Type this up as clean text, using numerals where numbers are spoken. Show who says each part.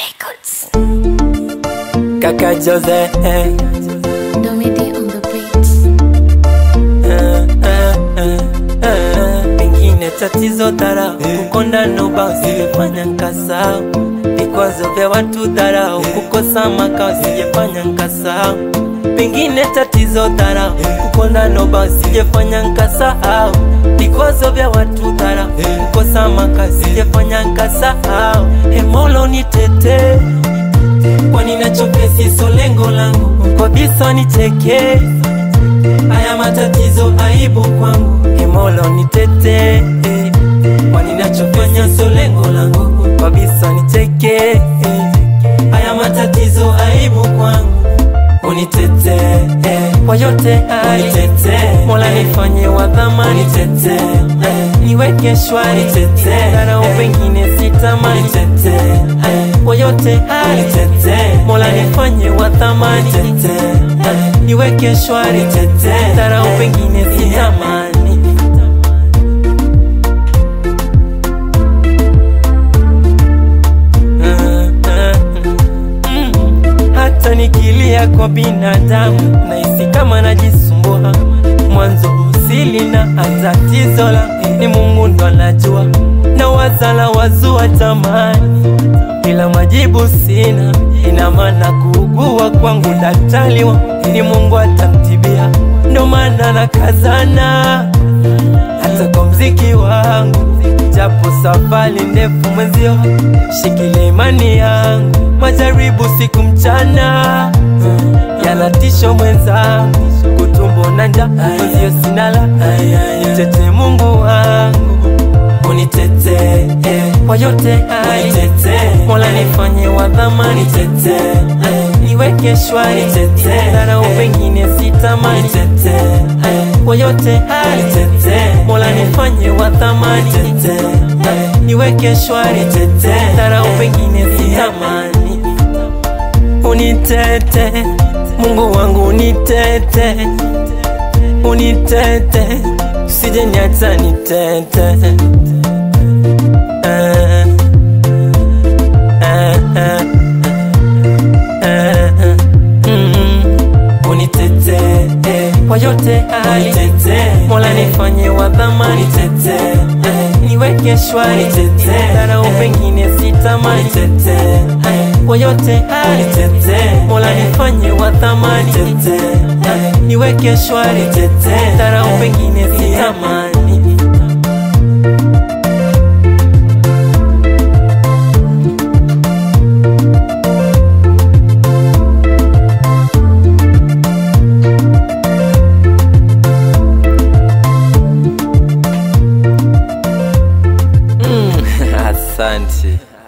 Speaker 1: Records.
Speaker 2: Kaka Jose,
Speaker 1: Domidi on the beats.
Speaker 2: pengine tatizo dharau, kukonda noba usijefanya nkasao, vikwazo vya watu dharau, kukosa makao usijefanya nkasao. Pengine tatizo dharau, kukonda noba usijefanya nkasao, vikwazo vya watu dharau, kukosa makao usijefanya nkasao. Mola nitete, kwani nachopesi so lengo langu, kwa bisa nicheke, haya matatizo aibu kwangu. Mola nitete, kwani nachofanya so lengo langu, kwa bisa nicheke, haya matatizo aibu kwangu. Unitete, kwa yote haya unitete, Mola nifanye wa dhamani. Unitete, niweke shwari. Unitete, dharau pengine sitamani. Unitete, kwa yote haya unitete, Mola nifanye wa dhamani. Unitete, niweke shwari. Unitete, dharau pengine sitamani. Hata nikilia kwa binadamu nahisi kama najisumbua, mwanzo usili na tatizo la ni Mungu ndo anajua, na wazala wazua tamani bila majibu sina. Ina maana kuugua kwangu daktari ni Mungu atamtibia, ndo maana nakazana hata kwa mziki wangu, japo safari ndefu mwenzio, shikilia imani yangu. Majaribu siku mchana yanatisho mwenzangu, kutumbo na njaa mwenzio sinala. Nitete Mungu wangu, unitete kwa yote haya. Unitete, Mola nifanye wa dhamani. Unitete, niweke shwari. Unitete, dharau pengine sitamani. Unitete, kwa yote haya. Unitete, Mola nifanye wa dhamani. Unitete, niweke shwari. Unitete, dharau pengine sitamani. Unitete Mungu wangu, unitete, unitete, usije niacha nitete. Unitete kwa yote haya. Unitete, Mola nifanye wa dhamani. Unitete, niweke shwari. Unitete, dharau pengine sitamani. Unitete, kwa yote haya. Unitete, Mola nifanye wa dhamani. Unitete, niweke shwari. Unitete, dharau pengine sitamani. Asante.